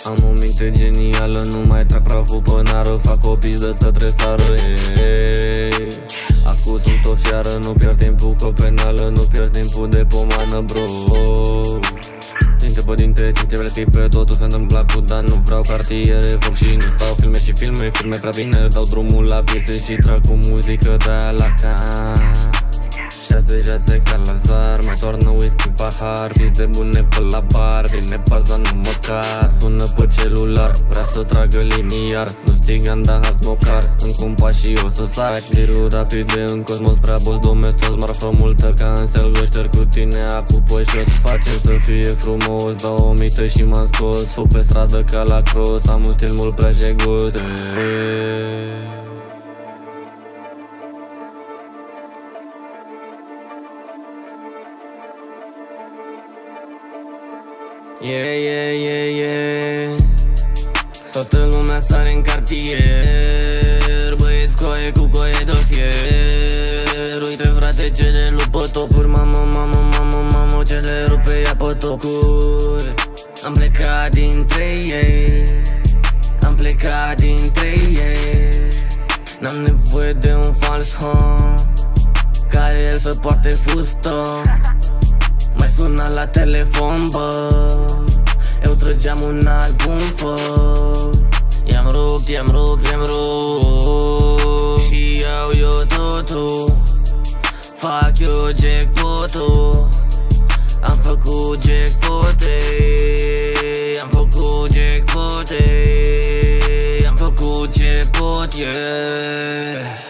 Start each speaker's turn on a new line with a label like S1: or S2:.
S1: Am o minte genială, nu mai trag praful pe nară. Fac o pizdă să tresară. Acum sunt o fiară, nu pierd timpul cu penală. Nu pierd timpul de pomană, bro. Dinte pe dinte, tinte vrei tipe, totul se întâmplă cu Dan. Nu vreau cartiere, foc și nu stau filme și filme prea bine, dau drumul la piese și trag cu muzică de-aia la can. 6-6 ca Lazar, mai toarnă whisky în pahar. Vize bune pe la bar, vine paza, nu măcar. Sună pe celular, vrea să tragă liniar. Nu știi ganda, has mocar, în cumpa și o să sar. Dirul rapide în cosmos, prea boss domestos. Marfă multă ca în selgă, șterg cu tine acum păi și o să facem să fie frumos. Dau o mită și m-am scos, fug pe stradă ca la cross. Am un stil mult prea jegot. Toată lumea sare în cartier, băieți coaie cu coaie de fier. Uite frate ce le lupă topuri, mamă ce le rupe ea pe tocuri. Am plecat dintre ei, am plecat dintre ei. N-am nevoie de un fals home care el să poarte fustă. Mai suna la telefon, bă, eu trăgeam un album, fă. I-am rupt și iau eu totul. Fac eu jackpot-ul. Am făcut jackpot-e, am făcut jackpot-e, am făcut jackpot, yeah.